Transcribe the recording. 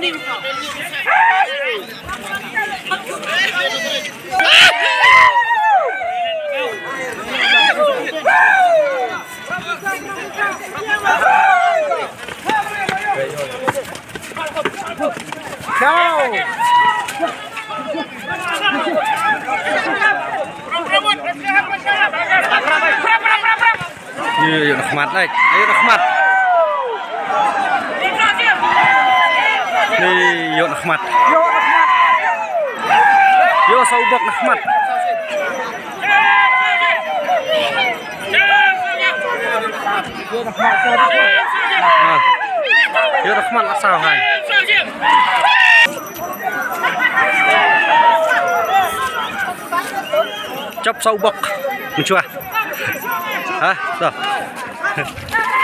Ayo Rahmat naik, ayo Rahmat. Nih, yuk Rahmat. Yo saubok Rahmat. Yo Rahmat asal hai. Chop saubok. Mencuah. Hah, tuh.